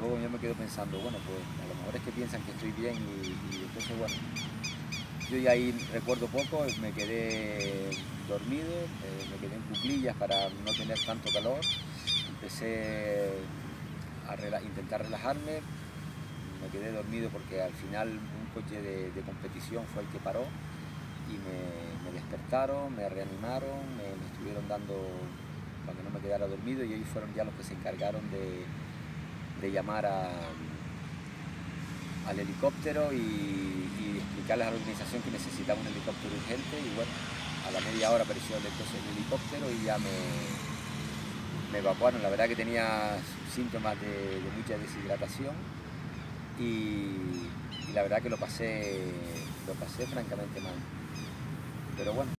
luego yo me quedo pensando, bueno, pues a lo mejor es que piensan que estoy bien y entonces, bueno, yo ya ahí recuerdo poco, me quedé dormido, me quedé en cuclillas para no tener tanto calor, empecé a intentar relajarme, me quedé dormido porque al final un coche de competición fue el que paró y me despertaron, me reanimaron, me estuvieron dando para que no me quedara dormido y ellos fueron ya los que se encargaron de llamar al helicóptero y explicarles a la organización que necesitaba un helicóptero urgente y bueno, a la media hora apareció entonces el helicóptero y ya me evacuaron. La verdad que tenía síntomas de mucha deshidratación y la verdad que lo pasé francamente mal. Pero bueno.